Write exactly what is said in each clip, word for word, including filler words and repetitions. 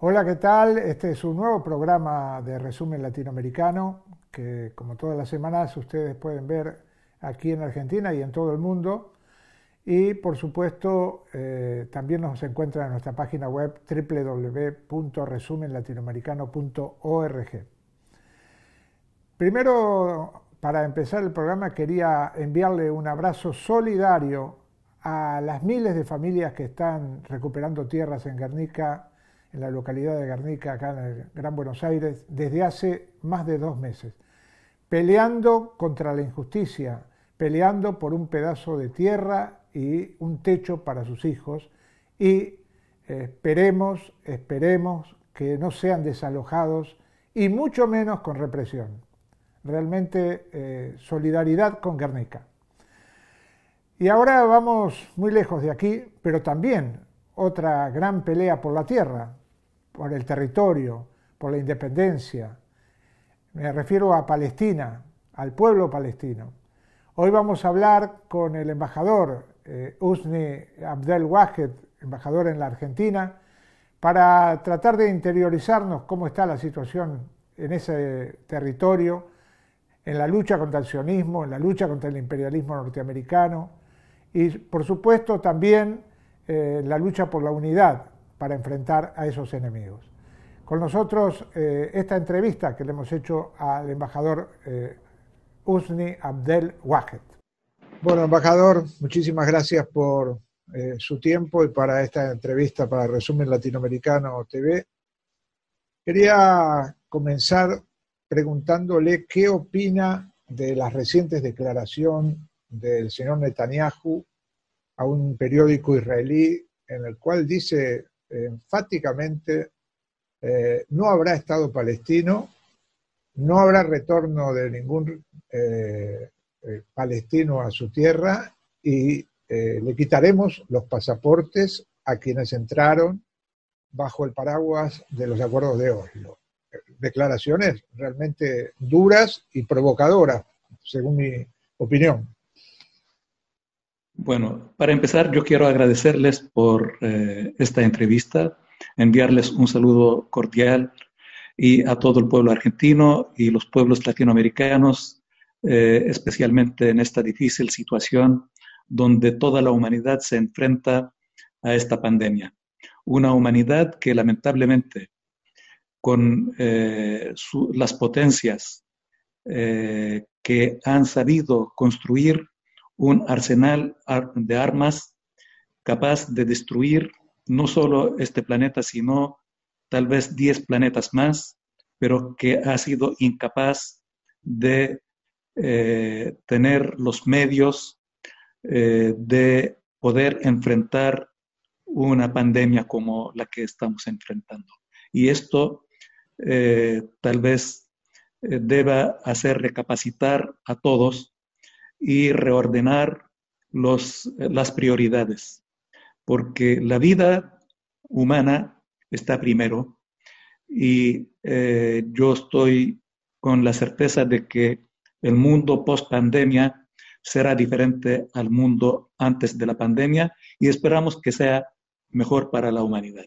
Hola, ¿qué tal? Este es un nuevo programa de resumen latinoamericano que, como todas las semanas, ustedes pueden ver aquí en Argentina y en todo el mundo. Y, por supuesto, eh, también nos encuentran en nuestra página web doble u doble u doble u punto resumen latinoamericano punto org. Primero, para empezar el programa, quería enviarle un abrazo solidario a las miles de familias que están recuperando tierras en Guernica, en la localidad de Guernica, acá en el Gran Buenos Aires, desde hace más de dos meses, peleando contra la injusticia, peleando por un pedazo de tierra y un techo para sus hijos, y esperemos, esperemos que no sean desalojados y mucho menos con represión. Realmente eh, solidaridad con Guernica. Y ahora vamos muy lejos de aquí, pero también otra gran pelea por la tierra, por el territorio, por la independencia. Me refiero a Palestina, al pueblo palestino. Hoy vamos a hablar con el embajador eh, Husni Abdel Wahid, embajador en la Argentina, para tratar de interiorizarnos cómo está la situación en ese territorio, en la lucha contra el sionismo, en la lucha contra el imperialismo norteamericano y, por supuesto, también eh, la lucha por la unidad para enfrentar a esos enemigos. Con nosotros eh, esta entrevista que le hemos hecho al embajador eh, Husni Abdel Wahid. Bueno, embajador, muchísimas gracias por eh, su tiempo y para esta entrevista para Resumen Latinoamericano T V. Quería comenzar preguntándole qué opina de las recientes declaraciones del señor Netanyahu a un periódico israelí en el cual dice eh, enfáticamente eh, no habrá Estado palestino, no habrá retorno de ningún eh, eh, palestino a su tierra y eh, le quitaremos los pasaportes a quienes entraron bajo el paraguas de los acuerdos de Oslo. Declaraciones realmente duras y provocadoras, según mi opinión. Bueno, para empezar, yo quiero agradecerles por eh, esta entrevista, enviarles un saludo cordial y a todo el pueblo argentino y los pueblos latinoamericanos, eh, especialmente en esta difícil situación donde toda la humanidad se enfrenta a esta pandemia. Una humanidad que lamentablemente con eh, su, las potencias eh, que han sabido construir un arsenal de armas capaz de destruir no solo este planeta, sino tal vez diez planetas más, pero que ha sido incapaz de eh, tener los medios eh, de poder enfrentar una pandemia como la que estamos enfrentando. Y esto Eh, tal vez eh, deba hacer recapacitar a todos y reordenar los, las prioridades, porque la vida humana está primero y eh, yo estoy con la certeza de que el mundo post pandemia será diferente al mundo antes de la pandemia y esperamos que sea mejor para la humanidad.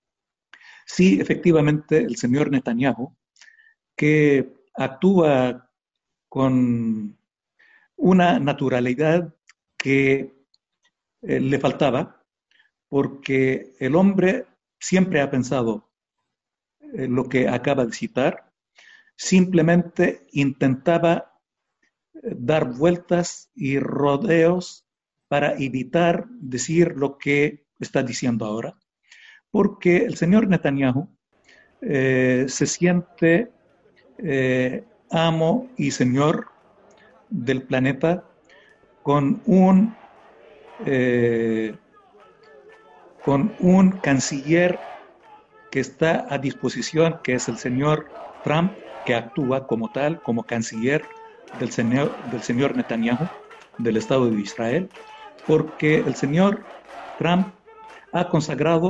Sí, efectivamente, el señor Netanyahu, que actúa con una naturalidad que eh, le faltaba, porque el hombre siempre ha pensado eh, lo que acaba de citar, simplemente intentaba eh, dar vueltas y rodeos para evitar decir lo que está diciendo ahora. Porque el señor Netanyahu eh, se siente eh, amo y señor del planeta con un, eh, con un canciller que está a disposición, que es el señor Trump, que actúa como tal, como canciller del señor, del señor Netanyahu, del Estado de Israel, porque el señor Trump ha consagrado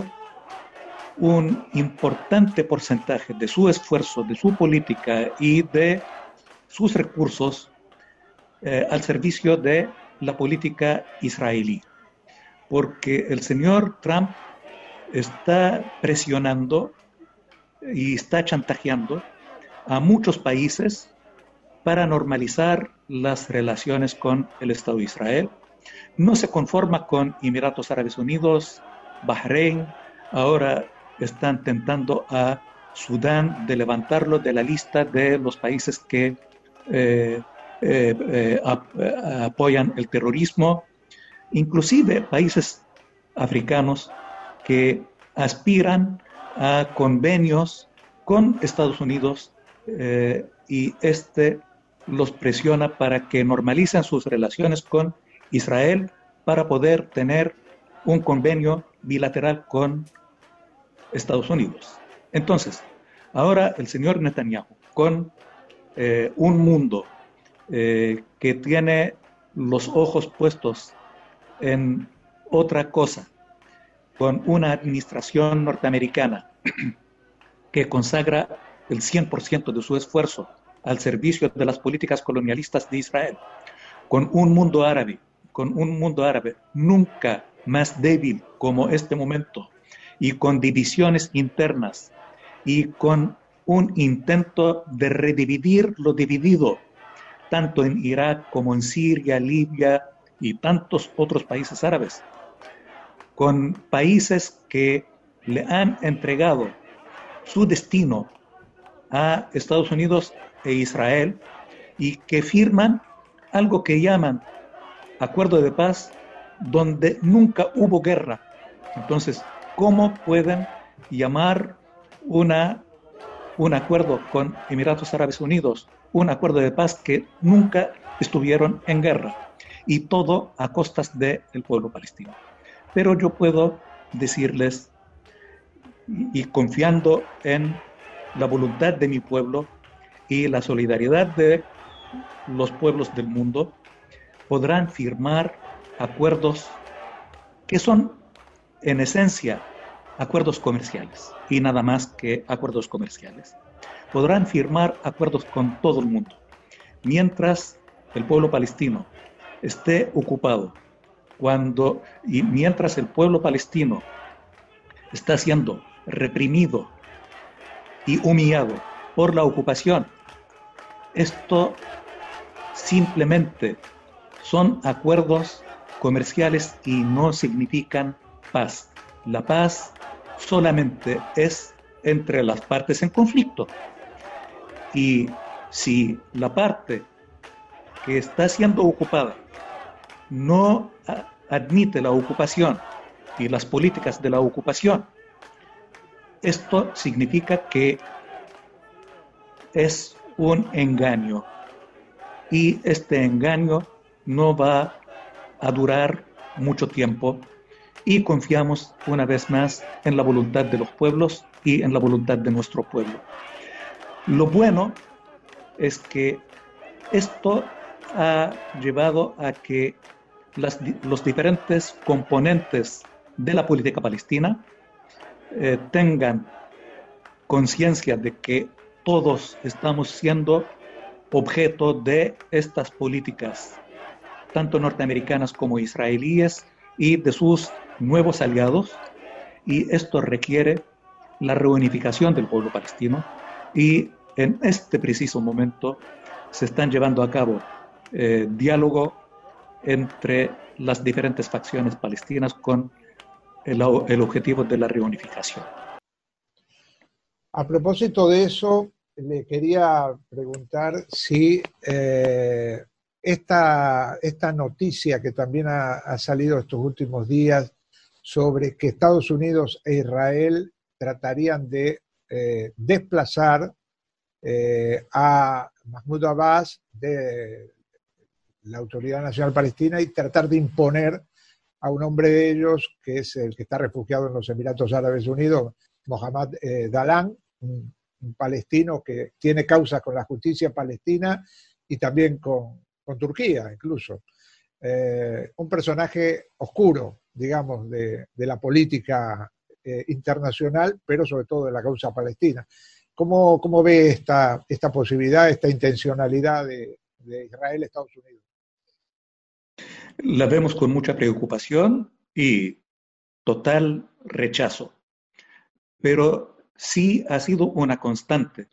un importante porcentaje de su esfuerzo, de su política y de sus recursos eh, al servicio de la política israelí. Porque el señor Trump está presionando y está chantajeando a muchos países para normalizar las relaciones con el Estado de Israel. No se conforma con Emiratos Árabes Unidos, Bahrein, ahora están tentando a Sudán de levantarlo de la lista de los países que eh, eh, eh, ap apoyan el terrorismo, inclusive países africanos que aspiran a convenios con Estados Unidos eh, y este los presiona para que normalicen sus relaciones con Israel para poder tener un convenio bilateral con Estados Unidos. Entonces, ahora el señor Netanyahu, con eh, un mundo eh, que tiene los ojos puestos en otra cosa, con una administración norteamericana que consagra el cien por ciento de su esfuerzo al servicio de las políticas colonialistas de Israel, con un mundo árabe, con un mundo árabe nunca más débil como este momento, y con divisiones internas, y con un intento de redividir lo dividido, tanto en Irak como en Siria, Libia y tantos otros países árabes, con países que le han entregado su destino a Estados Unidos e Israel y que firman algo que llaman acuerdo de paz donde nunca hubo guerra. Entonces, ¿cómo pueden llamar una, un acuerdo con Emiratos Árabes Unidos un acuerdo de paz que nunca estuvieron en guerra? Y todo a costas del pueblo palestino. Pero yo puedo decirles, y, y confiando en la voluntad de mi pueblo y la solidaridad de los pueblos del mundo, podrán firmar acuerdos que son, en esencia, acuerdos comerciales y nada más que acuerdos comerciales. Podrán firmar acuerdos con todo el mundo. Mientras el pueblo palestino esté ocupado, cuando, y mientras el pueblo palestino está siendo reprimido y humillado por la ocupación, esto simplemente son acuerdos comerciales y no significan paz. La paz solamente es entre las partes en conflicto. Y si la parte que está siendo ocupada no admite la ocupación y las políticas de la ocupación, esto significa que es un engaño. Y este engaño no va a durar mucho tiempo y confiamos una vez más en la voluntad de los pueblos y en la voluntad de nuestro pueblo. Lo bueno es que esto ha llevado a que las, los diferentes componentes de la política palestina eh, tengan conciencia de que todos estamos siendo objeto de estas políticas, tanto norteamericanas como israelíes, y de sus nuevos aliados, y esto requiere la reunificación del pueblo palestino, y en este preciso momento se están llevando a cabo eh, diálogo entre las diferentes facciones palestinas con el, el objetivo de la reunificación. A propósito de eso, le quería preguntar si eh, esta, esta noticia que también ha, ha salido estos últimos días sobre que Estados Unidos e Israel tratarían de eh, desplazar eh, a Mahmoud Abbas de la Autoridad Nacional Palestina y tratar de imponer a un hombre de ellos, que es el que está refugiado en los Emiratos Árabes Unidos, Mohamed eh, Dalan, un, un palestino que tiene causas con la justicia palestina y también con, con Turquía incluso. Eh, un personaje oscuro, digamos, de, de la política eh, internacional, pero sobre todo de la causa palestina. ¿Cómo, cómo ve esta, esta posibilidad, esta intencionalidad de, de Israel y Estados Unidos? La vemos con mucha preocupación y total rechazo. Pero sí ha sido una constante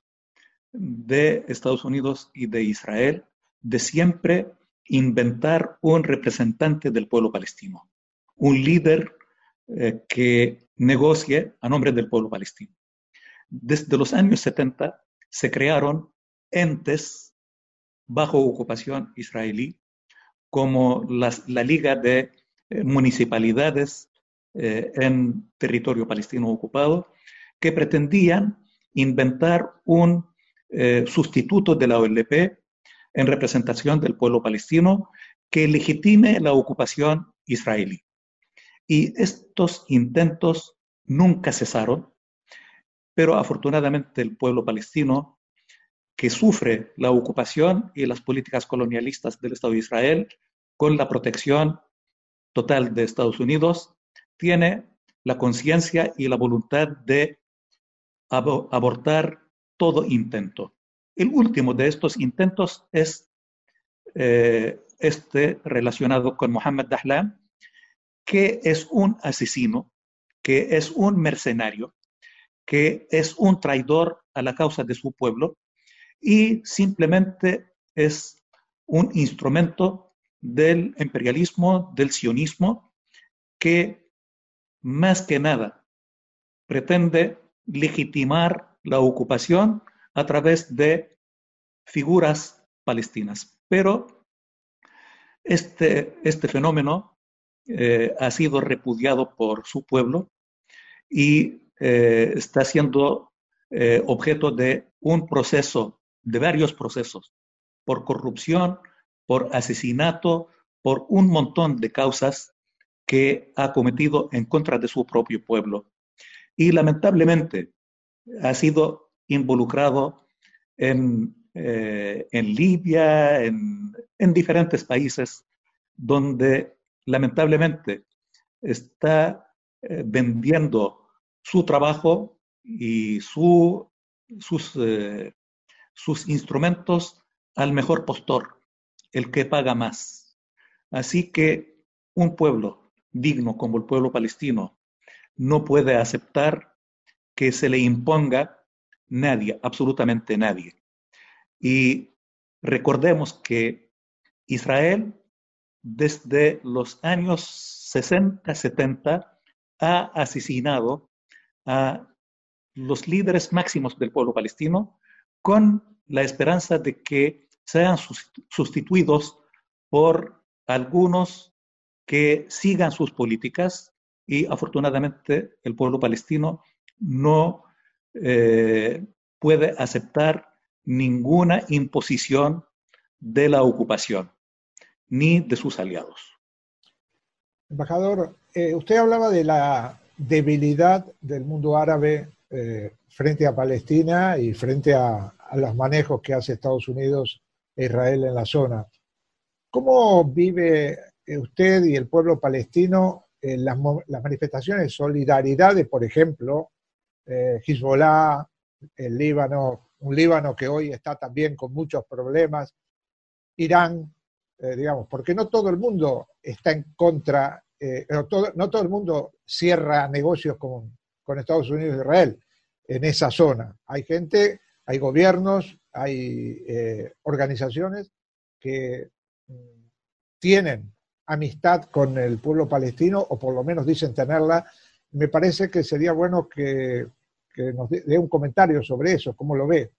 de Estados Unidos y de Israel de siempre inventar un representante del pueblo palestino, un líder eh, que negocie a nombre del pueblo palestino. Desde los años setenta se crearon entes bajo ocupación israelí, como las, la Liga de eh, Municipalidades eh, en territorio palestino ocupado, que pretendían inventar un eh, sustituto de la O L P en representación del pueblo palestino que legitime la ocupación israelí. Y estos intentos nunca cesaron, pero afortunadamente el pueblo palestino, que sufre la ocupación y las políticas colonialistas del Estado de Israel, con la protección total de Estados Unidos, tiene la conciencia y la voluntad de ab- abortar todo intento. El último de estos intentos es eh, este relacionado con Mohammed Dahlan, que es un asesino, que es un mercenario, que es un traidor a la causa de su pueblo y simplemente es un instrumento del imperialismo, del sionismo, que más que nada pretende legitimar la ocupación a través de figuras palestinas. Pero este, este fenómeno eh, ha sido repudiado por su pueblo y eh, está siendo eh, objeto de un proceso, de varios procesos, por corrupción, por asesinato, por un montón de causas que ha cometido en contra de su propio pueblo. Y lamentablemente ha sido involucrado en, eh, en Libia, en, en diferentes países, donde lamentablemente está eh, vendiendo su trabajo y su, sus, eh, sus instrumentos al mejor postor, el que paga más. Así que un pueblo digno como el pueblo palestino no puede aceptar que se le imponga nadie, absolutamente nadie. Y recordemos que Israel desde los años sesenta, setenta ha asesinado a los líderes máximos del pueblo palestino con la esperanza de que sean sustituidos por algunos que sigan sus políticas y afortunadamente el pueblo palestino no eh, puede aceptar ninguna imposición de la ocupación ni de sus aliados. Embajador, eh, usted hablaba de la debilidad del mundo árabe eh, frente a Palestina y frente a, a los manejos que hace Estados Unidos e Israel en la zona. ¿Cómo vive usted y el pueblo palestino en las, las manifestaciones de solidaridad de, por ejemplo, eh, Hezbollah, el Líbano, un Líbano que hoy está también con muchos problemas, Irán, eh, digamos, porque no todo el mundo está en contra, eh, no, todo, no todo el mundo cierra negocios con, con Estados Unidos e Israel en esa zona. Hay gente, hay gobiernos, hay eh, organizaciones que tienen amistad con el pueblo palestino, o por lo menos dicen tenerla. Me parece que sería bueno que, que nos dé un comentario sobre eso, ¿cómo lo ve?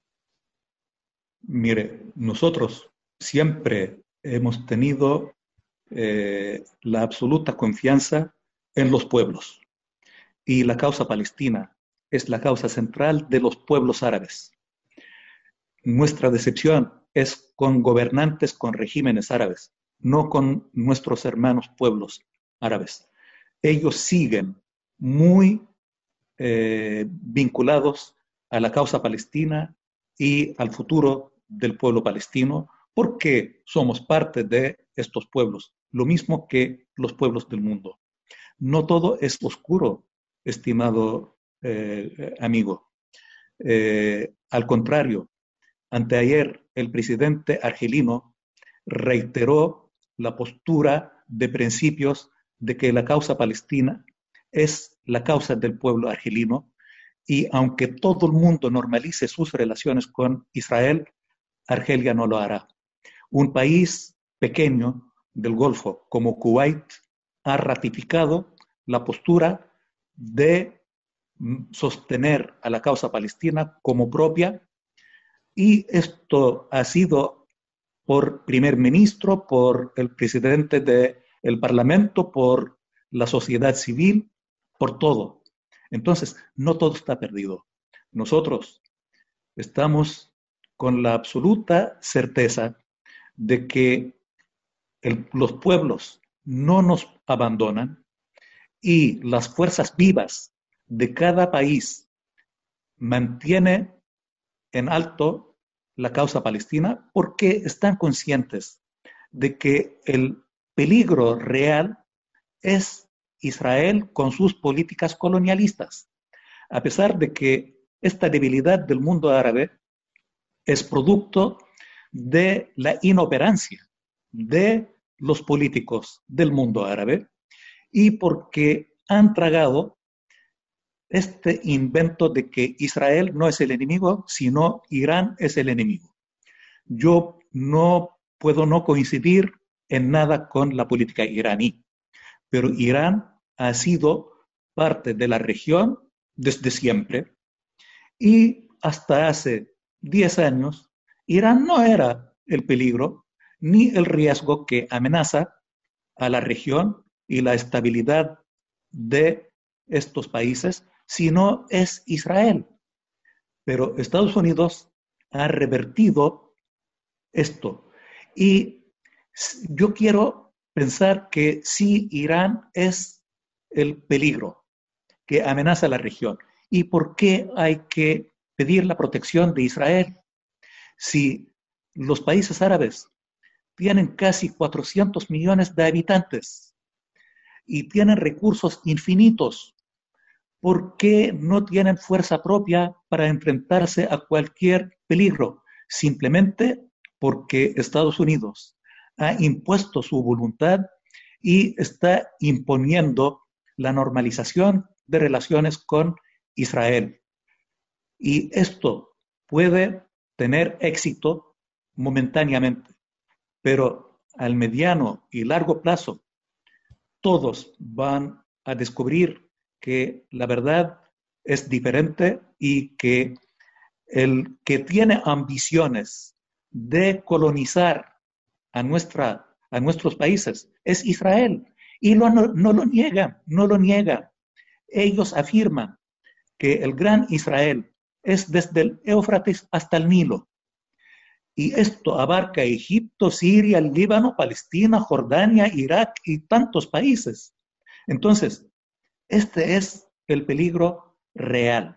Mire, nosotros siempre hemos tenido eh, la absoluta confianza en los pueblos, y la causa palestina es la causa central de los pueblos árabes. Nuestra decepción es con gobernantes, con regímenes árabes, no con nuestros hermanos pueblos árabes. Ellos siguen muy eh, vinculados a la causa palestina y al futuro del pueblo palestino, porque somos parte de estos pueblos, lo mismo que los pueblos del mundo. No todo es oscuro, estimado eh, amigo. Eh, al contrario, anteayer el presidente argelino reiteró la postura de principios de que la causa palestina es la causa del pueblo argelino y aunque todo el mundo normalice sus relaciones con Israel, Argelia no lo hará. Un país pequeño del Golfo como Kuwait ha ratificado la postura de sostener a la causa palestina como propia, y esto ha sido por primer ministro, por el presidente del Parlamento, por la sociedad civil, por todo. Entonces, no todo está perdido. Nosotros estamos con la absoluta certeza de que el, los pueblos no nos abandonan y las fuerzas vivas de cada país mantienen en alto la causa palestina porque están conscientes de que el peligro real es Israel con sus políticas colonialistas. A pesar de que esta debilidad del mundo árabe es producto de la inoperancia de los políticos del mundo árabe y porque han tragado este invento de que Israel no es el enemigo, sino Irán es el enemigo. Yo no puedo no coincidir en nada con la política iraní, pero Irán ha sido parte de la región desde siempre y hasta hace diez años Irán no era el peligro ni el riesgo que amenaza a la región y la estabilidad de estos países, sino es Israel. Pero Estados Unidos ha revertido esto. Y yo quiero pensar que sí, Irán es el peligro que amenaza a la región. ¿Y por qué hay que pedir la protección de Israel? Si los países árabes tienen casi cuatrocientos millones de habitantes y tienen recursos infinitos, ¿por qué no tienen fuerza propia para enfrentarse a cualquier peligro? Simplemente porque Estados Unidos ha impuesto su voluntad y está imponiendo la normalización de relaciones con Israel. Y esto puede tener éxito momentáneamente, pero al mediano y largo plazo todos van a descubrir que la verdad es diferente y que el que tiene ambiciones de colonizar a, nuestra, a nuestros países es Israel. Y lo, no, no lo niegan, no lo niegan. Ellos afirman que el gran Israel es desde el Éufrates hasta el Nilo. Y esto abarca Egipto, Siria, el Líbano, Palestina, Jordania, Irak y tantos países. Entonces, este es el peligro real.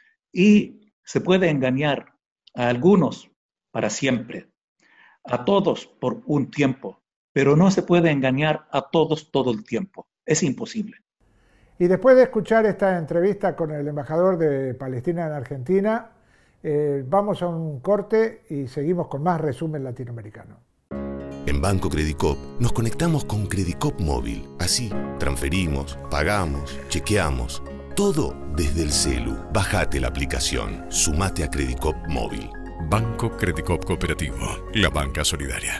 Y se puede engañar a algunos para siempre, a todos por un tiempo, pero no se puede engañar a todos todo el tiempo. Es imposible. Y después de escuchar esta entrevista con el embajador de Palestina en Argentina, eh, vamos a un corte y seguimos con más resumen latinoamericano. En Banco Credicop nos conectamos con Credicop Móvil. Así, transferimos, pagamos, chequeamos, todo desde el celu. Bájate la aplicación, sumate a Credicop Móvil. Banco Credicop Cooperativo, la banca solidaria.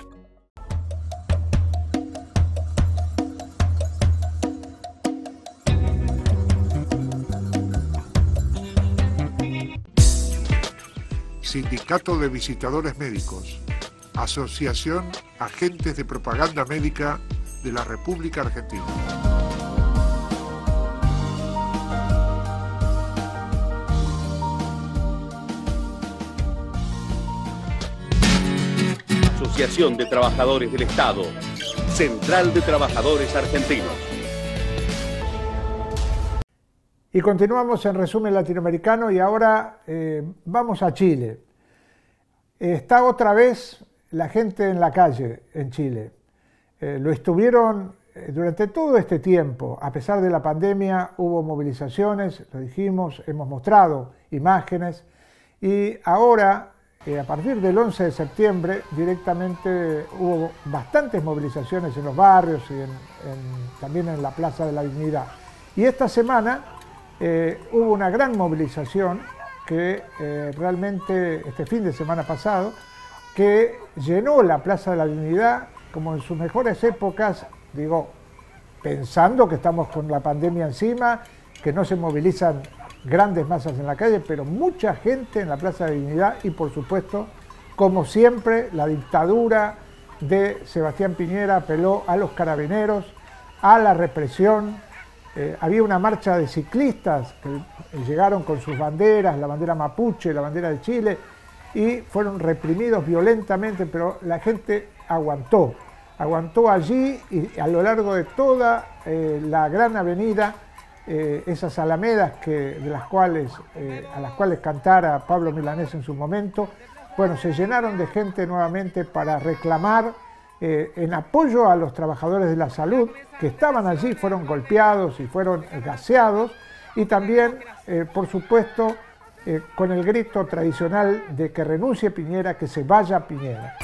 Sindicato de Visitadores Médicos, Asociación Agentes de Propaganda Médica de la República Argentina. Asociación de Trabajadores del Estado, Central de Trabajadores Argentinos. Y continuamos en Resumen Latinoamericano y ahora eh, vamos a Chile. Está otra vez la gente en la calle en Chile. Eh, lo estuvieron eh, durante todo este tiempo. A pesar de la pandemia hubo movilizaciones, lo dijimos, hemos mostrado imágenes y ahora, eh, a partir del once de septiembre, directamente hubo bastantes movilizaciones en los barrios y en, en, también en la Plaza de la Dignidad. Y esta semana eh, hubo una gran movilización que eh, realmente este fin de semana pasado, que llenó la Plaza de la Dignidad como en sus mejores épocas, digo, pensando que estamos con la pandemia encima, que no se movilizan grandes masas en la calle, pero mucha gente en la Plaza de la Dignidad y por supuesto, como siempre, la dictadura de Sebastián Piñera apeló a los carabineros, a la represión. Eh, había una marcha de ciclistas que llegaron con sus banderas, la bandera mapuche, la bandera de Chile, y fueron reprimidos violentamente, pero la gente aguantó, aguantó allí y a lo largo de toda eh, la gran avenida, eh, esas alamedas que, de las cuales, eh, a las cuales cantara Pablo Milanés en su momento, bueno, se llenaron de gente nuevamente para reclamar eh, en apoyo a los trabajadores de la salud que estaban allí, fueron golpeados y fueron gaseados, y también, eh, por supuesto, eh, con el grito tradicional de que renuncie Piñera, que se vaya Piñera.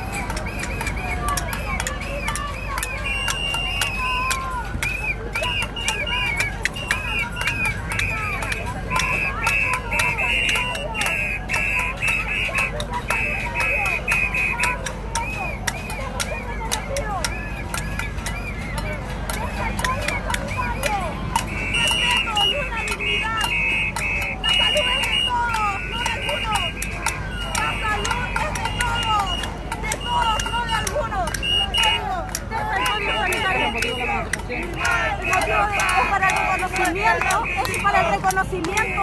Es para el reconocimiento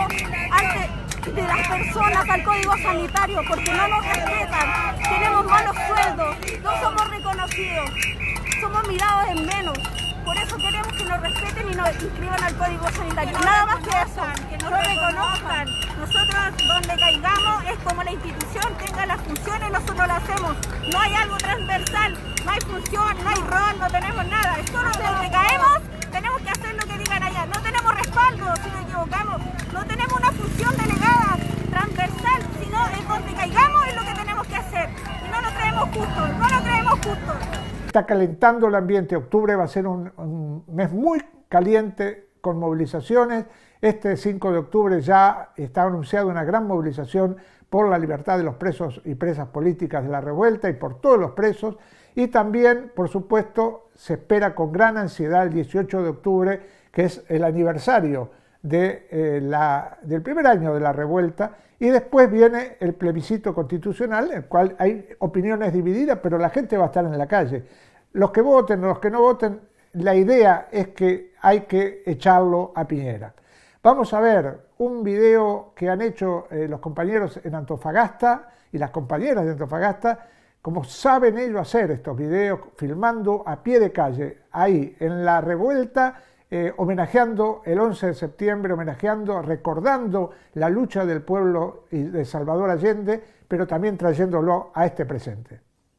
ante, de las personas al código sanitario, porque no nos respetan, tenemos malos sueldos, no somos reconocidos, somos mirados en menos. Por eso queremos que nos respeten y nos inscriban al código sanitario. Nada más que eso, que nos reconozcan. Nosotros donde caigamos es como la institución tenga las funciones, nosotros las hacemos. No hay algo transversal, no hay función, no hay rol, no tenemos nada. Es solo donde caemos, tenemos que hacer lo que digan allá. No tenemos respaldo si nos equivocamos, no tenemos una función delegada transversal, sino es donde caigamos es lo que tenemos que hacer. Y no lo creemos justo, no lo creemos justo. Está calentando el ambiente. Octubre va a ser un, un mes muy caliente con movilizaciones. Este cinco de octubre ya está anunciada una gran movilización por la libertad de los presos y presas políticas de la revuelta y por todos los presos. Y también, por supuesto, se espera con gran ansiedad el dieciocho de octubre, que es el aniversario de, eh, la, del primer año de la revuelta. Y después viene el plebiscito constitucional, en el cual hay opiniones divididas, pero la gente va a estar en la calle. Los que voten o los que no voten, la idea es que hay que echarlo a Piñera. Vamos a ver un video que han hecho eh, los compañeros en Antofagasta y las compañeras de Antofagasta, como saben ellos hacer estos videos, filmando a pie de calle, ahí en la revuelta, Eh, homenajeando el once de septiembre, homenajeando, recordando la lucha del pueblo de Salvador Allende, pero también trayéndolo a este presente.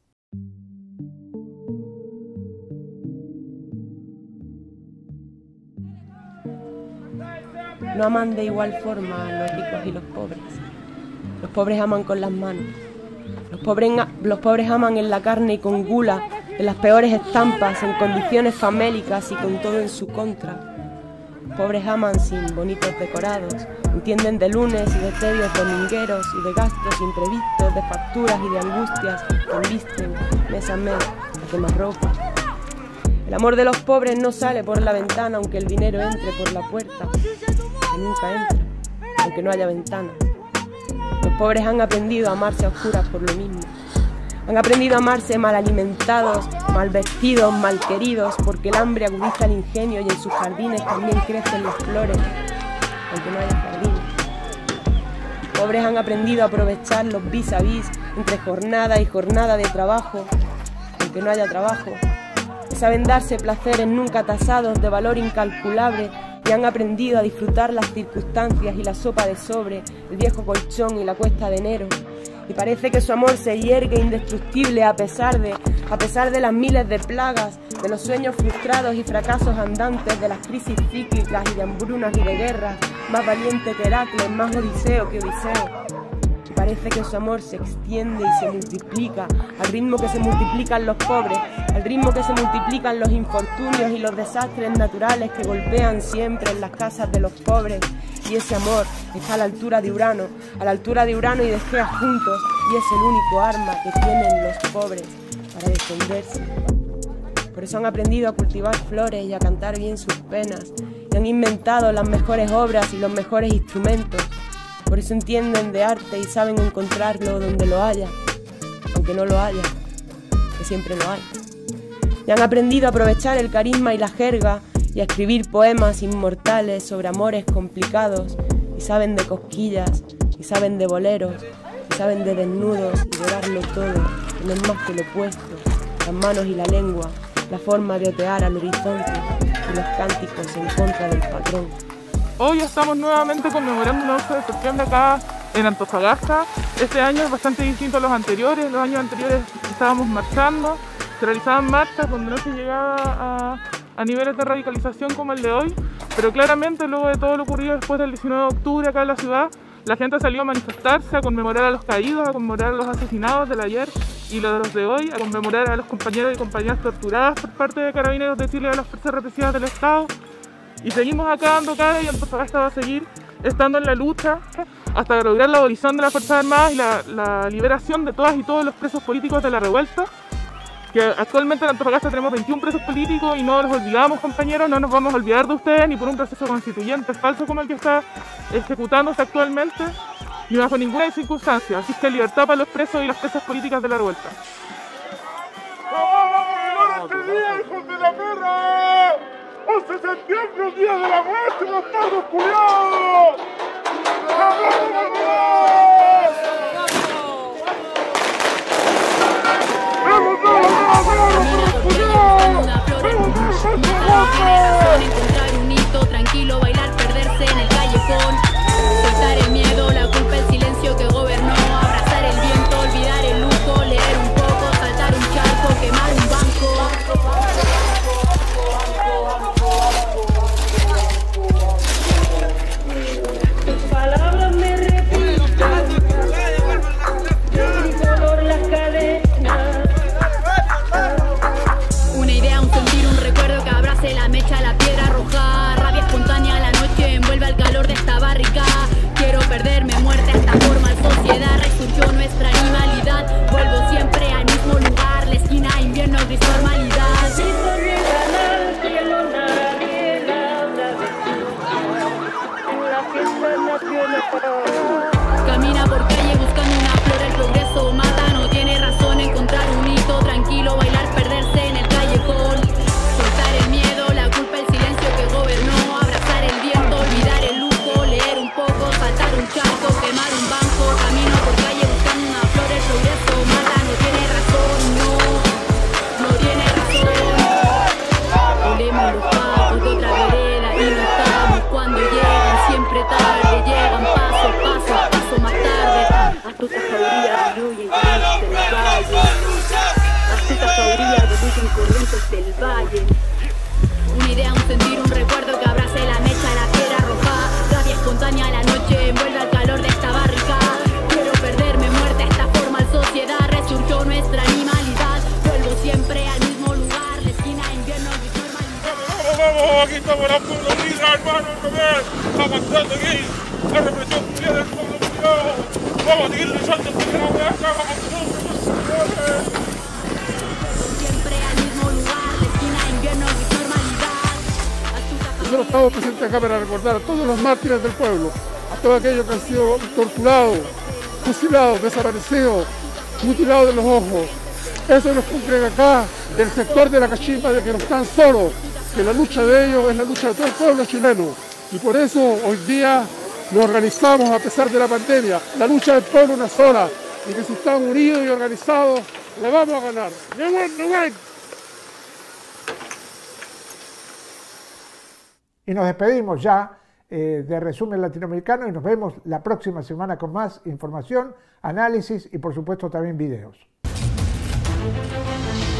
No aman de igual forma los ricos y los pobres. Los pobres aman con las manos. Los pobres, los pobres aman en la carne y con gula, en las peores estampas, en condiciones famélicas y con todo en su contra. Los pobres aman sin bonitos decorados, entienden de lunes y de tedios domingueros y de gastos imprevistos, de facturas y de angustias que embisten mes a mes a quemarropa. El amor de los pobres no sale por la ventana aunque el dinero entre por la puerta, que nunca entra, aunque no haya ventana. Los pobres han aprendido a amarse a oscuras por lo mismo. Han aprendido a amarse mal alimentados, mal vestidos, mal queridos, porque el hambre agudiza el ingenio y en sus jardines también crecen las flores, aunque no haya jardines. Los pobres han aprendido a aprovechar los vis a vis entre jornada y jornada de trabajo, aunque no haya trabajo. Saben darse placeres nunca tasados de valor incalculable y han aprendido a disfrutar las circunstancias y la sopa de sobre, el viejo colchón y la cuesta de enero. Y parece que su amor se hiergue indestructible a pesar de, a pesar de las miles de plagas, de los sueños frustrados y fracasos andantes, de las crisis cíclicas y de hambrunas y de guerras, más valiente que Heracles, más odiseo que Odiseo. Parece que su amor se extiende y se multiplica, al ritmo que se multiplican los pobres, al ritmo que se multiplican los infortunios y los desastres naturales que golpean siempre en las casas de los pobres. Y ese amor está a la altura de Urano, a la altura de Urano y de Gea juntos, y es el único arma que tienen los pobres para defenderse. Por eso han aprendido a cultivar flores y a cantar bien sus penas, y han inventado las mejores obras y los mejores instrumentos. Por eso entienden de arte y saben encontrarlo donde lo haya, aunque no lo haya, que siempre lo hay. Y han aprendido a aprovechar el carisma y la jerga y a escribir poemas inmortales sobre amores complicados, y saben de cosquillas, y saben de boleros, y saben de desnudos y de darlo todo, que no es más que lo opuesto, las manos y la lengua, la forma de otear al horizonte y los cánticos en contra del patrón. Hoy estamos nuevamente conmemorando el once de septiembre acá en Antofagasta. Este año es bastante distinto a los anteriores. Los años anteriores estábamos marchando, se realizaban marchas donde no se llegaba a, a niveles de radicalización como el de hoy, pero claramente luego de todo lo ocurrido después del diecinueve de octubre acá en la ciudad, la gente salió a manifestarse, a conmemorar a los caídos, a conmemorar a los asesinados del ayer y los de los de hoy, a conmemorar a los compañeros y compañeras torturadas por parte de Carabineros de Chile y a las fuerzas represivas del Estado. Y seguimos acá dando cara, y Antofagasta va a seguir estando en la lucha hasta lograr la abolición de las Fuerzas Armadas y la, la liberación de todas y todos los presos políticos de la revuelta. Que actualmente en Antofagasta tenemos veintiún presos políticos y no los olvidamos, compañeros, no nos vamos a olvidar de ustedes ni por un proceso constituyente falso como el que está ejecutándose actualmente, ni bajo ninguna circunstancia. Así que libertad para los presos y las presas políticas de la revuelta. ¡Vamos a vivir este día, hijos de la guerra! once de septiembre, el día de la muerte, los perros culiados. ¡Vamos, vamos, vamos, culiados! No tiene razón encontrar un hito, tranquilo, bailar, perderse en el callejón. Soltar el miedo, la culpa, el silencio que gobernó. Abrazar el viento, olvidar el lujo, leer un poco, saltar un charco, quemar un banco. La mecha, la piedra roja, rabia espontánea, la noche envuelve al calor de esta barrica. Quiero perderme, muerte a esta formal sociedad. Resurgió nuestra animalidad, vuelvo siempre al mismo lugar. La esquina, invierno, gris, normalidad. Camina por calle buscando una flor, el progreso mata. No tiene razón encontrar un hito, tranquilo, bailar, perderse en el callejón. Soltar el miedo, la culpa, el silencio que gobernó. Abrazar el viento, olvidar el lujo, leer un poco, saltar un charco, quemar un banco. Camino por calle buscando una flor, el progreso mata. No tiene razón, no, no tiene razón. Volvemos los pasos de otra vereda y no estamos cuando llegan, siempre tarde, llegan paso, paso, paso más tarde. Astutas jaurías fluyen corrientes del valle. Astutas jaurías fluyen corrientes del valle. Una idea, un sentir, un recuerdo que abrace la mecha, la piedra roja. Rabia espontánea, la noche envuelve al calor de esta barrica. Quiero perderme, muerte a esta formal sociedad. Resurgió nuestra animalidad, vuelvo siempre al mismo lugar. La esquina, invierno, normalidad. ¡Vamos, vamos! Aquí estamos la pueblo unida, hermano, joder. Avanzando aquí, la represión mundial del pueblo unido. Vamos a seguir luchando porque la weá acaba con nosotros, señores. Siempre al mismo lugar, la esquina, invierno, normalidad. Nosotros estamos presentes acá para recordar a todos los mártires del pueblo, a todos aquellos que han sido torturados, fusilados, desaparecidos, mutilados de los ojos. Eso nos cumple acá, del sector de la cachimba, de que no están solos, que la lucha de ellos es la lucha de todo el pueblo chileno. Y por eso hoy día nos organizamos a pesar de la pandemia. La lucha del pueblo es una sola, y que si estamos unidos y organizados, la vamos a ganar. ¡No ven, no ven! Y nos despedimos ya eh, de Resumen Latinoamericano y nos vemos la próxima semana con más información, análisis y por supuesto también videos.